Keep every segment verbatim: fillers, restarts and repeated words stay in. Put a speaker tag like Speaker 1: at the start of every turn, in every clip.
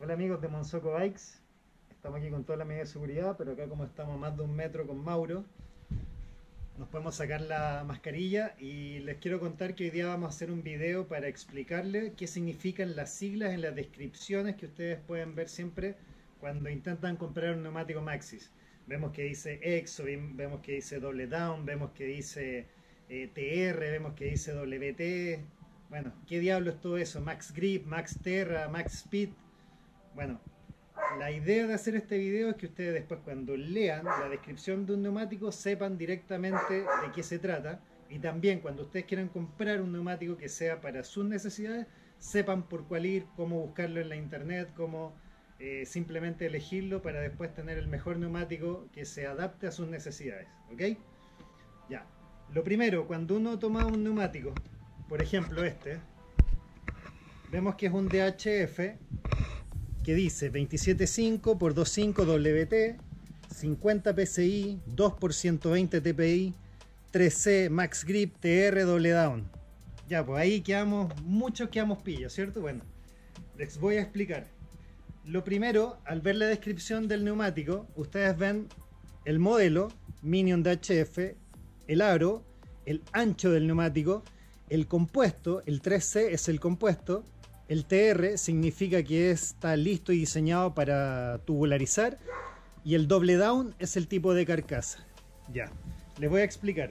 Speaker 1: Hola amigos de Monsoco Bikes, estamos aquí con toda la medida de seguridad, pero acá como estamos a más de un metro con Mauro, nos podemos sacar la mascarilla y les quiero contar que hoy día vamos a hacer un video para explicarles qué significan las siglas en las descripciones que ustedes pueden ver siempre cuando intentan comprar un neumático Maxxis. Vemos que dice EXO, vemos que dice Double Down, vemos que dice eh, T R, vemos que dice W T. Bueno, ¿qué diablo es todo eso? Max Grip, Max Terra, Max Speed. Bueno, la idea de hacer este video es que ustedes después cuando lean la descripción de un neumático sepan directamente de qué se trata, y también cuando ustedes quieran comprar un neumático que sea para sus necesidades, sepan por cuál ir, cómo buscarlo en la internet, cómo eh, simplemente elegirlo para después tener el mejor neumático que se adapte a sus necesidades. ¿Ok? Ya. Lo primero, cuando uno toma un neumático, por ejemplo este, vemos que es un D H F que dice veintisiete punto cinco por veinticinco W T, cincuenta P S I, dos por ciento veinte T P I, tres C, Max Grip, T R, Double Down. Ya, pues ahí quedamos, muchos quedamos pillos, ¿cierto? Bueno, les voy a explicar. Lo primero, al ver la descripción del neumático, ustedes ven el modelo, Minion D H F, el aro, el ancho del neumático, el compuesto, el tres C es el compuesto, el T R significa que está listo y diseñado para tubularizar, y el Double Down es el tipo de carcasa. Ya, les voy a explicar.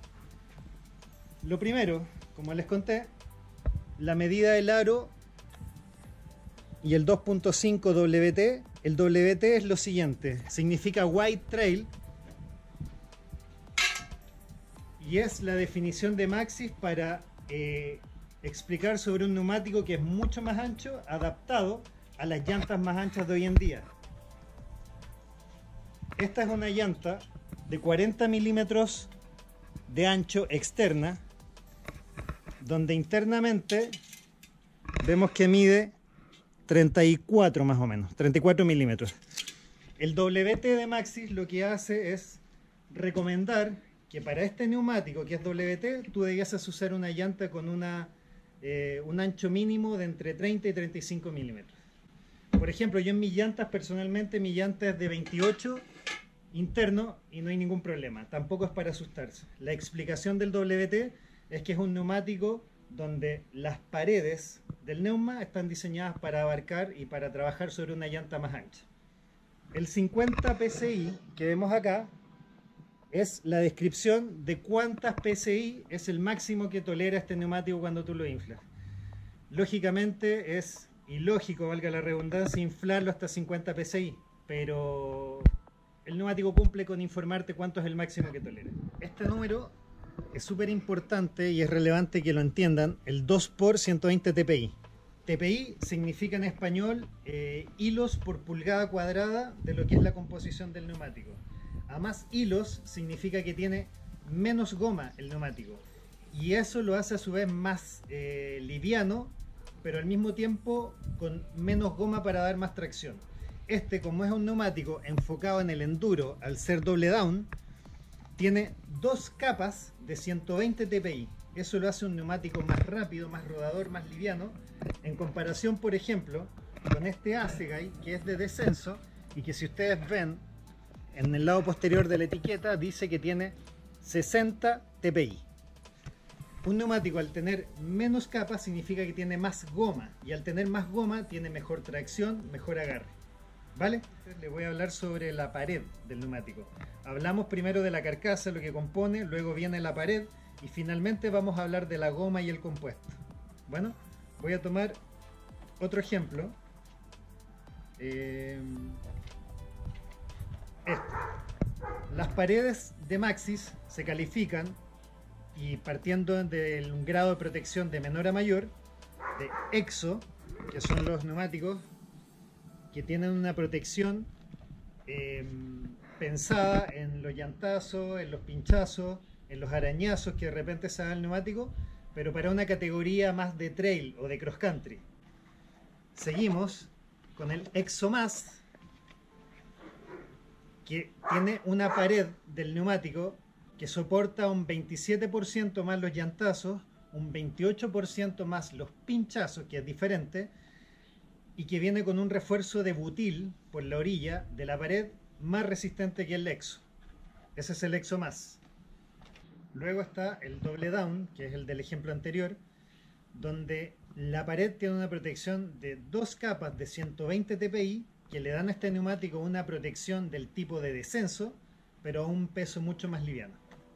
Speaker 1: Lo primero, como les conté, la medida del aro y el dos punto cinco W T. El W T es lo siguiente, significa Wide Trail, y es la definición de Maxxis para eh, explicar sobre un neumático que es mucho más ancho, adaptado a las llantas más anchas de hoy en día. Esta es una llanta de cuarenta milímetros de ancho externa, donde internamente vemos que mide treinta y cuatro más o menos, treinta y cuatro milímetros. El W T de Maxxis lo que hace es recomendar que para este neumático que es W T, tú debías usar una llanta con una Eh, un ancho mínimo de entre treinta y treinta y cinco milímetros. Por ejemplo, yo en mis llantas, personalmente, mi llanta es de veintiocho interno y no hay ningún problema. Tampoco es para asustarse. La explicación del W T es que es un neumático donde las paredes del neuma están diseñadas para abarcar y para trabajar sobre una llanta más ancha. El cincuenta P S I que vemos acá es la descripción de cuántas P S I es el máximo que tolera este neumático cuando tú lo inflas. Lógicamente es ilógico, valga la redundancia, inflarlo hasta cincuenta P S I, pero el neumático cumple con informarte cuánto es el máximo que tolera. Este número es súper importante y es relevante que lo entiendan, el dos por ciento veinte T P I. T P I significa en español eh, hilos por pulgada cuadrada de lo que es la composición del neumático. A más hilos significa que tiene menos goma el neumático, y eso lo hace a su vez más eh, liviano, pero al mismo tiempo con menos goma para dar más tracción. Este, como es un neumático enfocado en el enduro, al ser Double Down, tiene dos capas de ciento veinte T P I. Eso lo hace un neumático más rápido, más rodador, más liviano, en comparación, por ejemplo, con este Assegai, que es de descenso, y que si ustedes ven en el lado posterior de la etiqueta dice que tiene sesenta T P I. Un neumático al tener menos capas significa que tiene más goma, y al tener más goma tiene mejor tracción, mejor agarre. ¿Vale? Les voy a hablar sobre la pared del neumático. Hablamos primero de la carcasa, lo que compone, luego viene la pared y finalmente vamos a hablar de la goma y el compuesto. Bueno, voy a tomar otro ejemplo. Eh, Este. Las paredes de Maxxis se califican, y partiendo de un grado de protección de menor a mayor, de EXO, que son los neumáticos que tienen una protección eh, pensada en los llantazos, en los pinchazos, en los arañazos que de repente se dan al neumático, pero para una categoría más de trail o de cross country. Seguimos con el EXO Más, que tiene una pared del neumático que soporta un veintisiete por ciento más los llantazos, un veintiocho por ciento más los pinchazos, que es diferente, y que viene con un refuerzo de butil por la orilla de la pared más resistente que el Exo. Ese es el Exo Más. Luego está el doble down, que es el del ejemplo anterior, donde la pared tiene una protección de dos capas de ciento veinte T P I que le dan a este neumático una protección del tipo de descenso, pero a un peso mucho más liviano.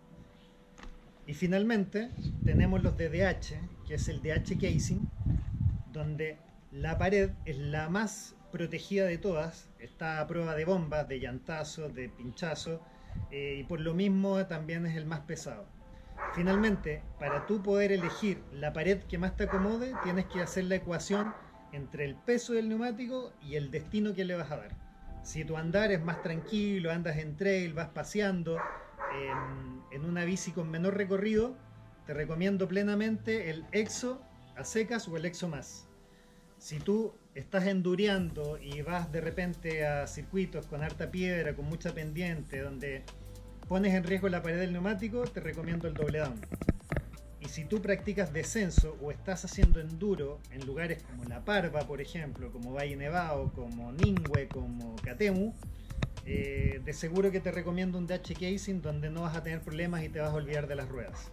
Speaker 1: Y finalmente tenemos los de D H, que es el D H Casing, donde la pared es la más protegida de todas, está a prueba de bombas, de llantazos, de pinchazos, eh, y por lo mismo también es el más pesado. Finalmente, para tú poder elegir la pared que más te acomode, tienes que hacer la ecuación entre el peso del neumático y el destino que le vas a dar. Si tu andar es más tranquilo, andas en trail, vas paseando en, en una bici con menor recorrido, te recomiendo plenamente el Exo a secas o el Exo Más. Si tú estás endureando y vas de repente a circuitos con harta piedra, con mucha pendiente, donde pones en riesgo la pared del neumático, te recomiendo el doble down. Y si tú practicas descenso o estás haciendo enduro en lugares como La Parva, por ejemplo, como Valle Nevado, como Ningüe, como Catemu, eh, de seguro que te recomiendo un D H Casing donde no vas a tener problemas y te vas a olvidar de las ruedas.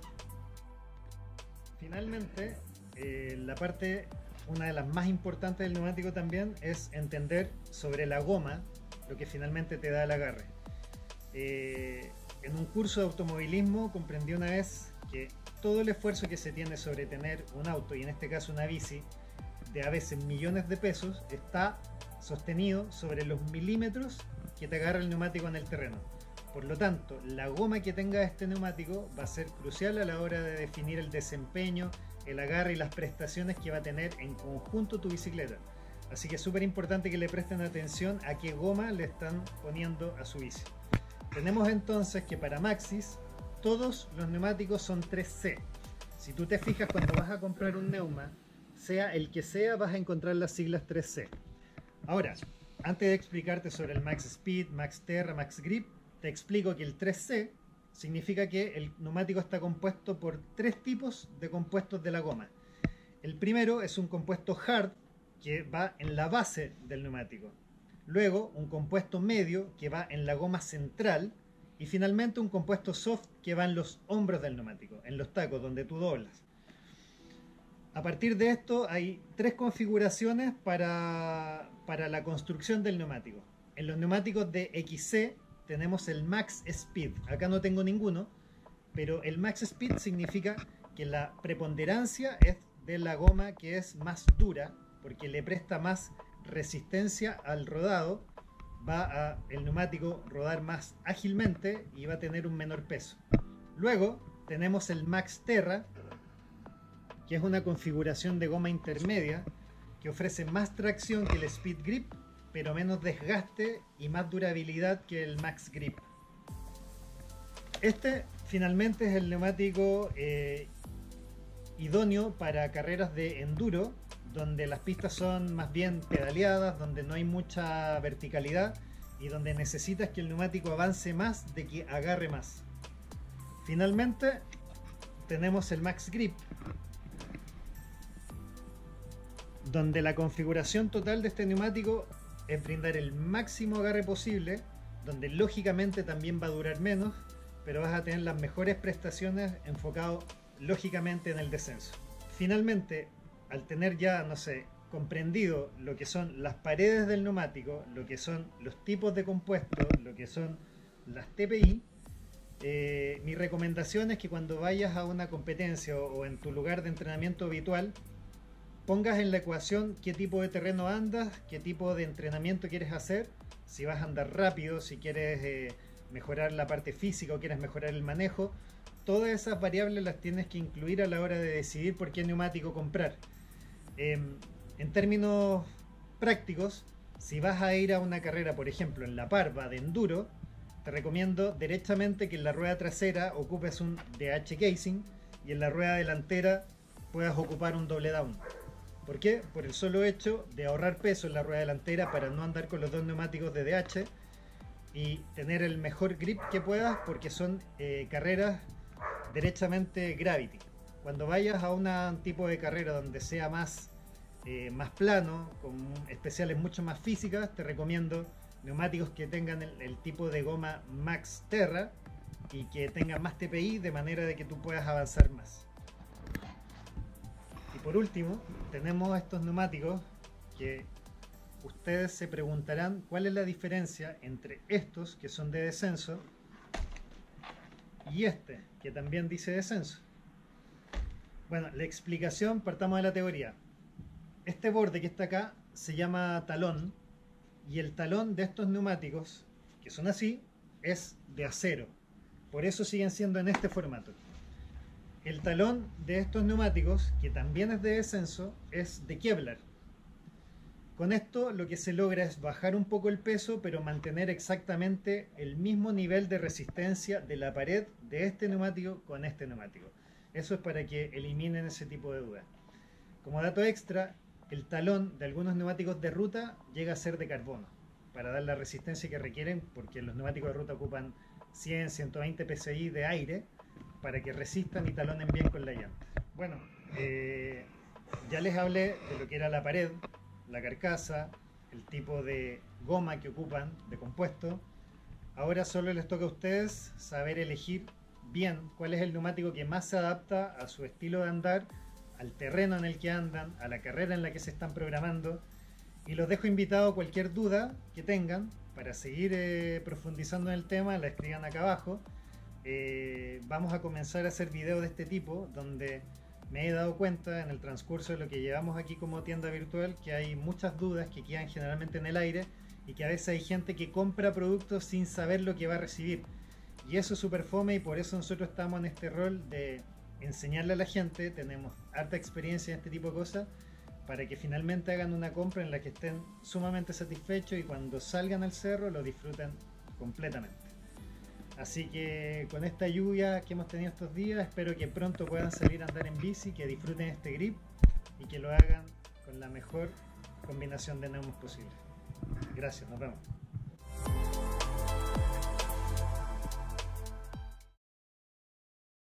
Speaker 1: Finalmente, eh, la parte, una de las más importantes del neumático también, es entender sobre la goma, lo que finalmente te da el agarre. Eh, en un curso de automovilismo comprendí una vez que todo el esfuerzo que se tiene sobre tener un auto, y en este caso una bici, de a veces millones de pesos, está sostenido sobre los milímetros que te agarra el neumático en el terreno. Por lo tanto, la goma que tenga este neumático va a ser crucial a la hora de definir el desempeño, el agarre y las prestaciones que va a tener en conjunto tu bicicleta. Así que es súper importante que le presten atención a qué goma le están poniendo a su bici. Tenemos entonces que para Maxxis todos los neumáticos son tres C. Si tú te fijas cuando vas a comprar un neuma, sea el que sea, vas a encontrar las siglas tres C. Ahora, antes de explicarte sobre el Max Speed, Max Terra, Max Grip, te explico que el tres C significa que el neumático está compuesto por tres tipos de compuestos de la goma. El primero es un compuesto hard que va en la base del neumático. Luego un compuesto medio que va en la goma central. Y finalmente un compuesto soft que va en los hombros del neumático, en los tacos, donde tú doblas. A partir de esto hay tres configuraciones para, para la construcción del neumático. En los neumáticos de X C tenemos el Max Speed. Acá no tengo ninguno, pero el Max Speed significa que la preponderancia es de la goma que es más dura, porque le presta más resistencia al rodado. Va a el neumático rodar más ágilmente y va a tener un menor peso. Luego tenemos el Max Terra, que es una configuración de goma intermedia que ofrece más tracción que el Speed Grip, pero menos desgaste y más durabilidad que el Max Grip. Este finalmente es el neumático eh, idóneo para carreras de enduro, donde las pistas son más bien pedaleadas, donde no hay mucha verticalidad y donde necesitas que el neumático avance más de que agarre más. Finalmente tenemos el Max Grip, donde la configuración total de este neumático es brindar el máximo agarre posible, donde lógicamente también va a durar menos, pero vas a tener las mejores prestaciones enfocado lógicamente en el descenso. Finalmente, al tener ya, no sé, comprendido lo que son las paredes del neumático, lo que son los tipos de compuestos, lo que son las T P I, eh, mi recomendación es que cuando vayas a una competencia o, o en tu lugar de entrenamiento habitual, pongas en la ecuación qué tipo de terreno andas, qué tipo de entrenamiento quieres hacer, si vas a andar rápido, si quieres eh, mejorar la parte física o quieres mejorar el manejo. Todas esas variables las tienes que incluir a la hora de decidir por qué neumático comprar. Eh, en términos prácticos, si vas a ir a una carrera, por ejemplo, en La Parva de enduro, te recomiendo derechamente que en la rueda trasera ocupes un D H Casing y en la rueda delantera puedas ocupar un doble down. ¿Por qué? Por el solo hecho de ahorrar peso en la rueda delantera para no andar con los dos neumáticos de D H y tener el mejor grip que puedas, porque son eh, carreras derechamente gravity. Cuando vayas a un tipo de carrera donde sea más eh, más plano, con especiales mucho más físicas, te recomiendo neumáticos que tengan el, el tipo de goma Max Terra y que tengan más T P I, de manera de que tú puedas avanzar más. Y por último, tenemos estos neumáticos que ustedes se preguntarán cuál es la diferencia entre estos, que son de descenso, y este, que también dice descenso. Bueno, la explicación, partamos de la teoría. Este borde que está acá se llama talón, y el talón de estos neumáticos, que son así, es de acero. Por eso siguen siendo en este formato. El talón de estos neumáticos, que también es de descenso, es de Kevlar. Con esto lo que se logra es bajar un poco el peso, pero mantener exactamente el mismo nivel de resistencia de la pared de este neumático con este neumático. Eso es para que eliminen ese tipo de dudas. Como dato extra, el talón de algunos neumáticos de ruta llega a ser de carbono, para dar la resistencia que requieren, porque los neumáticos de ruta ocupan cien a ciento veinte P S I de aire para que resistan y talonen bien con la llanta. Bueno, eh, ya les hablé de lo que era la pared, la carcasa, el tipo de goma que ocupan de compuesto. Ahora solo les toca a ustedes saber elegir bien cuál es el neumático que más se adapta a su estilo de andar, al terreno en el que andan, a la carrera en la que se están programando. Y los dejo invitados a cualquier duda que tengan para seguir eh, profundizando en el tema, la escriban acá abajo. Eh, vamos a comenzar a hacer videos de este tipo, donde me he dado cuenta en el transcurso de lo que llevamos aquí como tienda virtual que hay muchas dudas que quedan generalmente en el aire, y que a veces hay gente que compra productos sin saber lo que va a recibir, y eso es súper fome, y por eso nosotros estamos en este rol de enseñarle a la gente. Tenemos harta experiencia en este tipo de cosas para que finalmente hagan una compra en la que estén sumamente satisfechos y cuando salgan al cerro lo disfruten completamente. Así que con esta lluvia que hemos tenido estos días, espero que pronto puedan salir a andar en bici, que disfruten este grip y que lo hagan con la mejor combinación de neumos posible. Gracias, nos vemos.